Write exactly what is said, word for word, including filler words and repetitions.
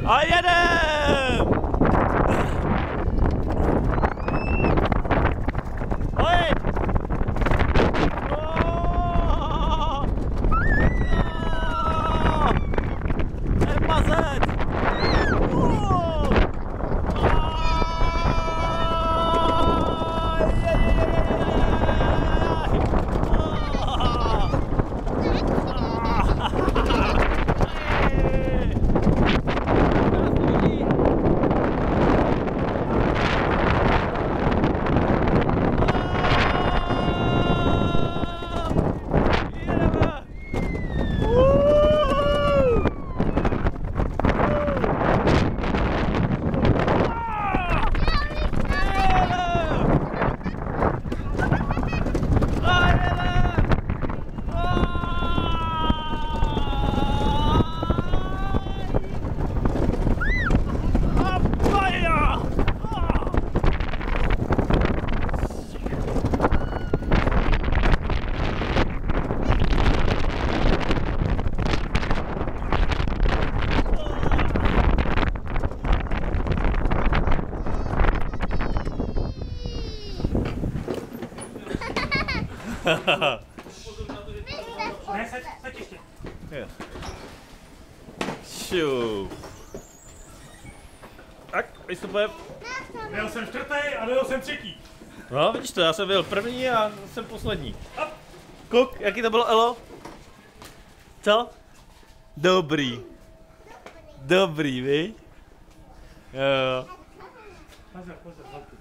A jedem! Oj! Oh! Oh! Ten mazec! Oh! Ne, seď, seď ještě. Jo. Šup. Tak, vystupujeme. Byl jsem čtvrtý a byl jsem třetí. No, vidíš to, já jsem byl první a jsem poslední. Kuk, jaký to bylo, Elo? Co? Dobrý. Dobrý, viď? Jo. Pozor, pozor, velký.